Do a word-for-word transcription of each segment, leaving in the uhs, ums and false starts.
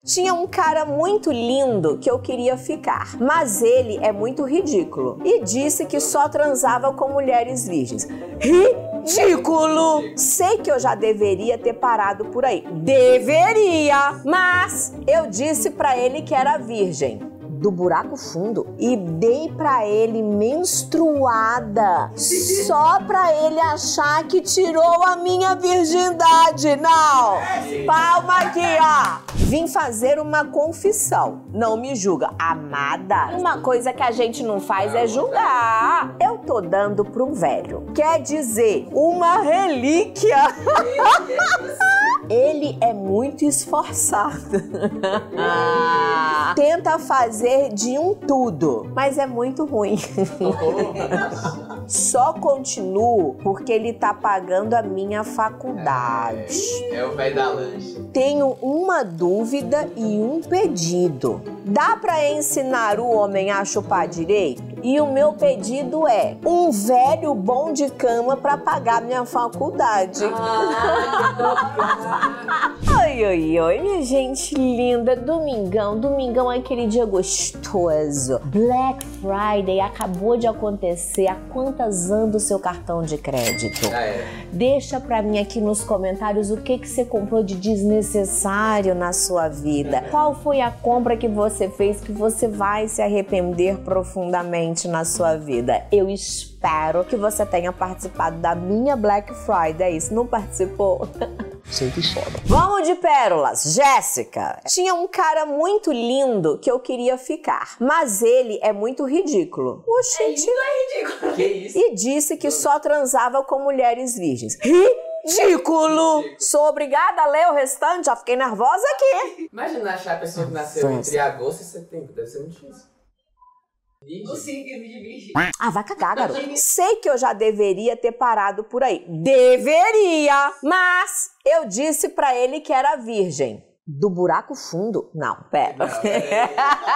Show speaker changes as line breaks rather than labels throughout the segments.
Tinha um cara muito lindo que eu queria ficar, mas ele é muito ridículo e disse que só transava com mulheres virgens. Ridículo! Sei que eu já deveria ter parado por aí. Deveria! Mas eu disse pra ele que era virgem do buraco fundo e dei pra ele menstruada só pra ele achar que tirou a minha virgindade. Não! Palma aqui, ó! Vim fazer uma confissão. Não me julga. Amada, uma coisa que a gente não faz é julgar. Eu tô dando pra um velho. Quer dizer, uma relíquia. Ele é muito esforçado. Tenta fazer de um tudo, mas é muito ruim. Só continuo porque ele tá pagando a minha faculdade.
É, é o velho da lanche.
Tenho uma dúvida e um pedido. Dá pra ensinar o homem a chupar direito? E o meu pedido é um velho bom de cama pra pagar minha faculdade. Oi, oi, oi, minha gente linda. Domingão, domingão é aquele dia gostoso. Black Friday acabou de acontecer. Há quantas anda o seu cartão de crédito?
Ah, é.
Deixa pra mim aqui nos comentários o que, que você comprou de desnecessário na sua vida. Qual foi a compra que você fez que você vai se arrepender profundamente na sua vida? Eu espero que você tenha participado da minha Black Friday. Se não participou...
Sempre chora.
Vamos de pérolas. Jéssica. Tinha um cara muito lindo que eu queria ficar, mas ele é muito ridículo. Oxente.
É ridículo.
Que isso?
E disse que só transava com mulheres virgens. Ridículo! Sou obrigada a ler o restante, já fiquei nervosa aqui.
Imagina achar a pessoa que nasceu entre agosto e setembro. Deve ser muito difícil.
O signo de virgem.
Ah, vai cagar, garoto. Sei que eu já deveria ter parado por aí. Deveria! Mas eu disse pra ele que era virgem. Do buraco fundo? Não, pera.
Não, pera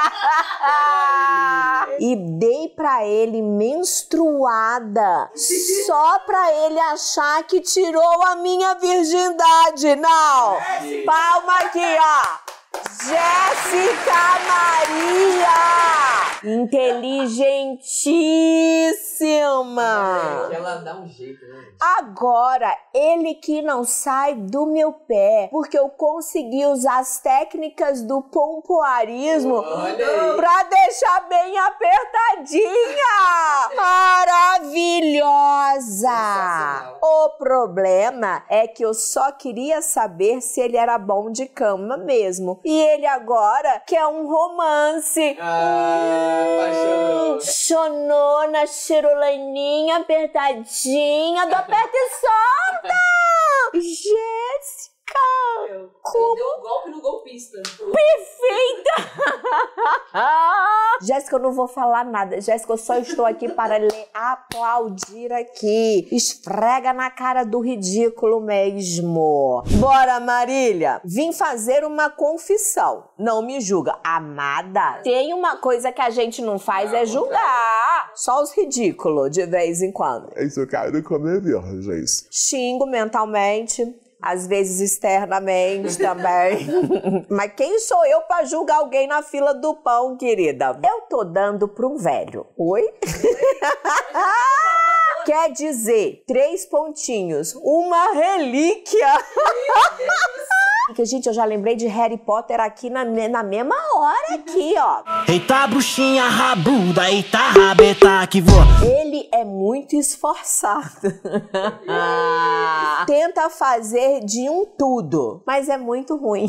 E dei pra ele menstruada só pra ele achar que tirou a minha virgindade. Não! Palma aqui, ó! Jéssica Maria! Inteligentíssima!
É, ela dá um jeito, né?
Agora, ele que não sai do meu pé, porque eu consegui usar as técnicas do pompoarismo
Olha aí.
pra deixar bem apertadinha! Maravilhosa!
Sensacional.
O problema é que eu só queria saber se ele era bom de cama mesmo. E ele agora quer um romance.
Ah, apaixonou.
Chonona, chirulaninha, apertadinha, do aperta e solta! Jéssica!
Eu,
Como?
eu dei um golpe no golpista.
Perfeita! Jéssica, eu não vou falar nada. Jéssica, eu só estou aqui para lhe aplaudir aqui. Esfrega na cara do ridículo mesmo. Bora, Marília. Vim fazer uma confissão. Não me julga. Amada, tem uma coisa que a gente não faz é julgar. Só os ridículos de vez em quando.
Esse cara não come virgens.
Xingo mentalmente. Às vezes externamente também. Mas quem sou eu pra julgar alguém na fila do pão, querida? Eu tô dando pra um velho. Oi? Quer dizer, três pontinhos, uma relíquia. Porque, gente, eu já lembrei de Harry Potter aqui na, na mesma hora aqui, ó.
Eita bruxinha rabuda, eita rabeta que voa.
Ele é muito esforçado. Tenta fazer de um tudo, mas é muito ruim.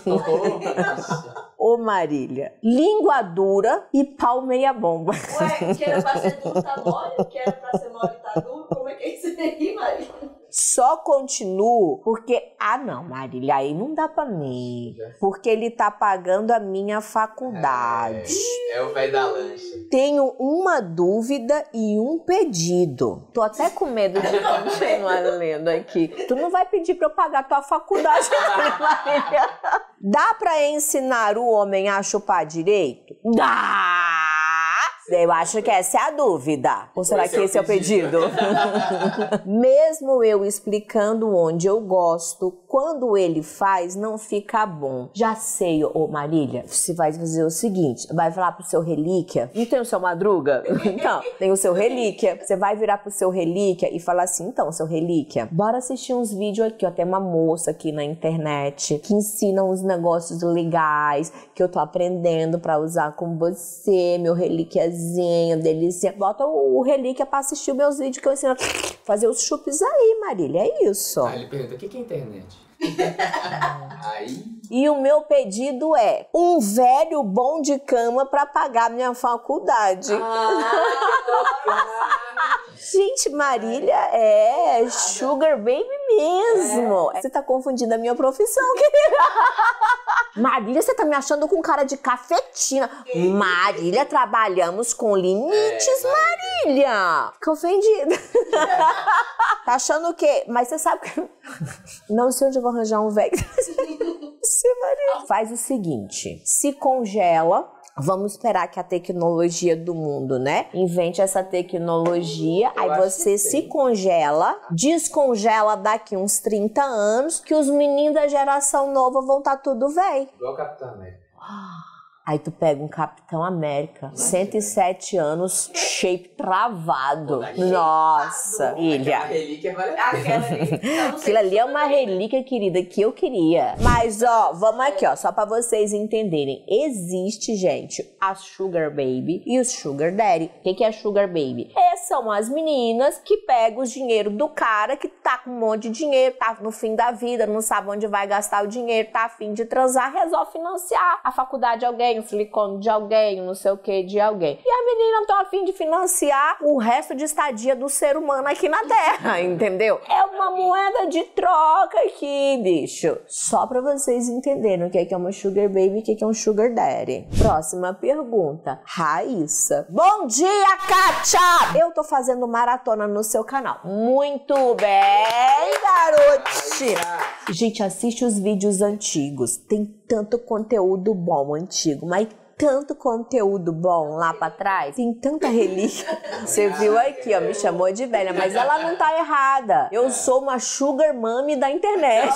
Ô Marília, língua dura e pau meia bomba.
Ué, que era pra ser duro tá mole, que era pra ser mole tá duro, como é que é isso aí, Maria?
Só continuo porque... Ah, não, Marília, aí não dá pra mim. Porque ele tá pagando a minha faculdade.
É, é o velho da lanche.
Tenho uma dúvida e um pedido. Tô até com medo de continuar lendo aqui. Tu não vai pedir pra eu pagar tua faculdade, Marília? Dá pra ensinar o homem a chupar direito? Dá! Eu acho que essa é a dúvida. Ou será que esse é o pedido? Mesmo eu explicando onde eu gosto, quando ele faz, não fica bom. Já sei, ô Marília, você vai fazer o seguinte, vai falar pro seu Relíquia, não tem o seu Madruga? Então, tem o seu Relíquia. Você vai virar pro seu Relíquia e falar assim, então, seu Relíquia, bora assistir uns vídeos aqui, ó, tem uma moça aqui na internet que ensina uns negócios legais que eu tô aprendendo pra usar com você, meu Relíquiazinho, delícia. Bota o, o Relíquia pra assistir os meus vídeos que eu ensino a fazer os chupes aí, Marília, é isso.
Aí ele pergunta, o que é internet? Aí...
E o meu pedido é um velho bom de cama pra pagar minha faculdade.
Ah,
Gente, Marília é sugar baby mesmo. É. Você tá confundindo a minha profissão, querida. Marília, você tá me achando com cara de cafetina. Marília, trabalhamos com limites, é, Marília. Fica ofendida. Tá achando o quê? Mas você sabe que... Não sei onde eu vou arranjar um velho. Você, Marília. Faz o seguinte, se congela... Vamos esperar que a tecnologia do mundo, né? Invente essa tecnologia, eu aí você se congela, descongela daqui uns trinta anos, que os meninos da geração nova vão estar tudo velho.
Igual o Capitão América.
Aí tu pega um Capitão América, cento e sete anos, shape travado. Nossa, ilha.
A relíquia vale
Aquela ali.
Aquilo ali é uma relíquia, querida, que eu queria. Mas, ó, vamos aqui, ó, só pra vocês entenderem. Existe, gente, a Sugar Baby e o Sugar Daddy. O que que é Sugar Baby? Essas são as meninas que pegam o dinheiro do cara que tá com um monte de dinheiro, tá no fim da vida, não sabe onde vai gastar o dinheiro, tá afim de transar, resolve financiar a faculdade de alguém, o silicone de alguém, não sei o que de alguém. E a menina tá afim de financiar o resto de estadia do ser humano aqui na Terra, entendeu? É uma moeda de troca aqui, bicho. Só pra vocês entenderem o que é uma Sugar Baby e o que é um Sugar Daddy. Próxima pergunta. Raíssa. Bom dia, Kátia! Eu tô fazendo maratona no seu canal. Muito bem, garotinha. Gente, assiste os vídeos antigos. Tem tanto conteúdo bom antigo, mas tanto conteúdo bom lá pra trás, tem tanta relíquia. Você viu aqui, ó, me chamou de velha, mas ela não tá errada. Eu sou uma sugar mommy da internet.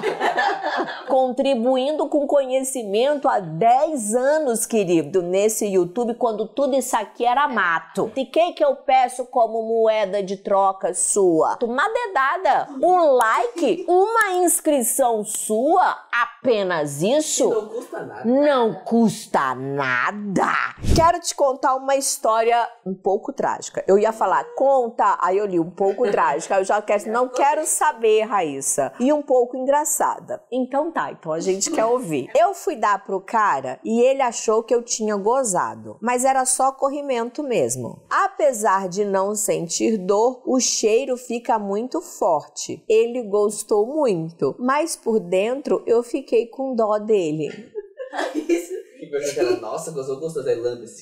Contribuindo com conhecimento há dez anos, querido, nesse YouTube, quando tudo isso aqui era mato. E o que que eu peço como moeda de troca sua? Uma dedada, um like, uma inscrição sua, apenas isso?
Não custa nada.
Não custa nada. Nada. Quero te contar uma história um pouco trágica. Eu ia falar, conta, aí eu li um pouco trágica. Eu já quero, não quero saber, Raíssa. E um pouco engraçada. Então tá, então a gente quer ouvir. Eu fui dar pro cara e ele achou que eu tinha gozado. Mas era só corrimento mesmo. Apesar de não sentir dor, o cheiro fica muito forte. Ele gostou muito. Mas por dentro eu fiquei com dó dele.
Que coisa, nossa, gostou, gostou da lambe-se.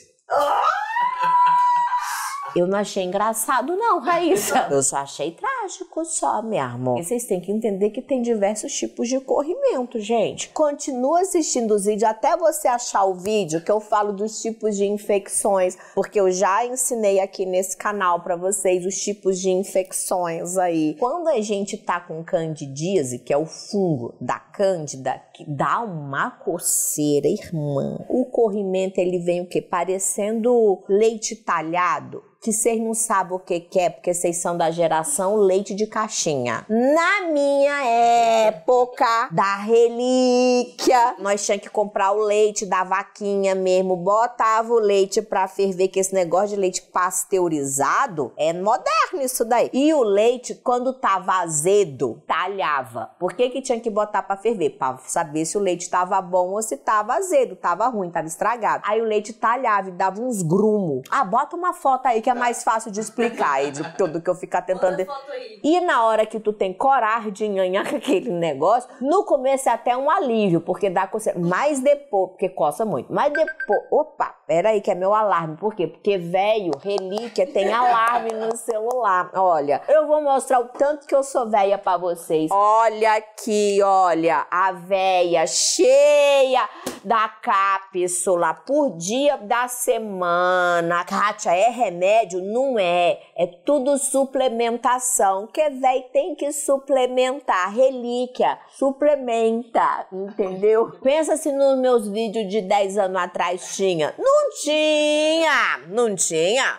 Eu não achei engraçado não, Raíssa. Eu só achei trágico só, meu amor. E vocês têm que entender que tem diversos tipos de corrimento, gente. Continua assistindo os vídeos até você achar o vídeo que eu falo dos tipos de infecções, porque eu já ensinei aqui nesse canal pra vocês os tipos de infecções aí. Quando a gente tá com candidíase, que é o fungo da cândida, que dá uma coceira, irmã. O corrimento, ele vem o quê? Parecendo leite talhado. Que vocês não sabem o que que é, porque vocês são da geração leite de caixinha. Na minha época da relíquia, nós tínhamos que comprar o leite da vaquinha mesmo, botava o leite pra ferver, que esse negócio de leite pasteurizado é moderno isso daí. E o leite, quando tava azedo, talhava. Por que que tinha que botar pra ferver? Pra saber se o leite tava bom ou se tava azedo, tava ruim, tava estragado. Aí o leite talhava e dava uns grumos. Ah, bota uma foto aí que é mais fácil de explicar aí, de tudo que eu ficar tentando... De... E na hora que tu tem coragem de nhanhar com aquele negócio, no começo é até um alívio, porque dá coceira. Mas depois, porque coça muito, mas depois... Opa, peraí que é meu alarme. Por quê? Porque, velho, relíquia tem alarme no celular. Olha, eu vou mostrar o tanto que eu sou velha pra vocês. Olha aqui, olha, a véia cheia da cápsula por dia da semana. Kátia, é remédio? Não é. É tudo suplementação. Que véi tem que suplementar. Relíquia, suplementa, entendeu? Pensa se nos meus vídeos de dez anos atrás tinha. Não tinha, não tinha.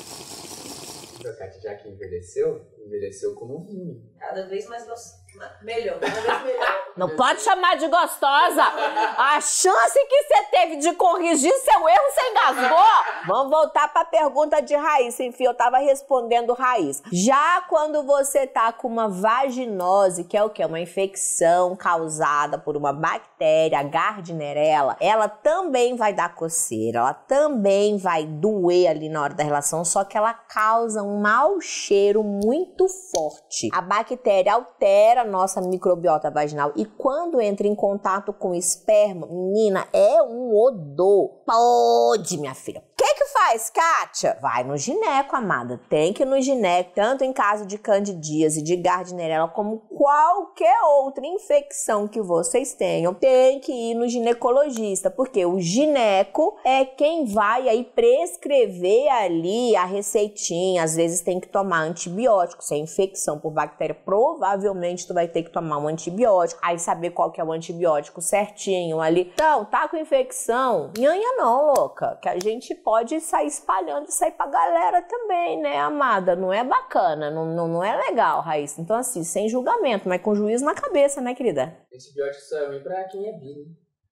A Kátia, já que envelheceu, envelheceu como um vinho.
Cada vez mais gostoso. Melhor, cada vez melhor.
Não pode chamar de gostosa. A chance que você teve de corrigir seu erro, você engasgou. Vamos voltar para a pergunta de Raíssa. Enfim, eu tava respondendo Raíssa. Já quando você tá com uma vaginose, que é o quê? Uma infecção causada por uma bactéria, a Gardnerella, ela também vai dar coceira, ela também vai doer ali na hora da relação, só que ela causa um mau cheiro muito forte. A bactéria altera a nossa microbiota vaginal e quando entra em contato com o esperma, menina, é um odor. Pode, minha filha. O que que faz, Kátia? Vai no gineco, amada. Tem que ir no gineco, tanto em caso de candidíase, de Gardnerella, como qualquer outra infecção que vocês tenham, tem que ir no ginecologista, porque o gineco é quem vai aí prescrever ali a receitinha. Às vezes tem que tomar antibiótico. Se é infecção por bactéria, provavelmente tu vai ter que tomar um antibiótico. Aí saber qual que é o antibiótico certinho ali. Então, tá com infecção? Nhanha não, louca. Que a gente pode sair espalhando isso aí pra galera também, né, amada? Não é bacana, não, não, não é legal, Raíssa. Então, assim, sem julgamento, mas com juízo na cabeça, né, querida?
Antibiótico só é ruim pra quem é bi, né?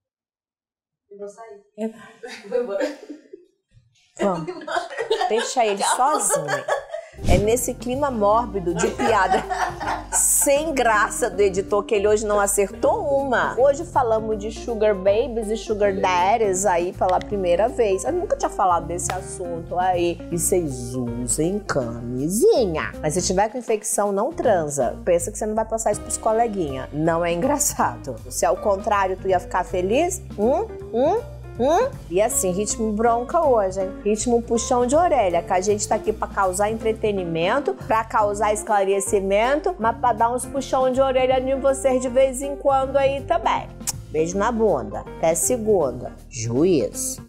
Eu vou sair.
É.
Vou embora.
Vamos. Deixa ele sozinho. É nesse clima mórbido de piada sem graça do editor que ele hoje não acertou uma. Hoje falamos de sugar babies e sugar daddies aí pela primeira vez. Eu nunca tinha falado desse assunto aí. E vocês usem camisinha. Mas se tiver com infecção, não transa. Pensa que você não vai passar isso pros coleguinhas. Não é engraçado. Se ao contrário, tu ia ficar feliz? Hum? Hum? Hum? E assim, ritmo bronca hoje, hein? Ritmo puxão de orelha, que a gente tá aqui pra causar entretenimento, pra causar esclarecimento, mas pra dar uns puxão de orelha em vocês de vez em quando aí também. Beijo na bunda. Até segunda. Juízo.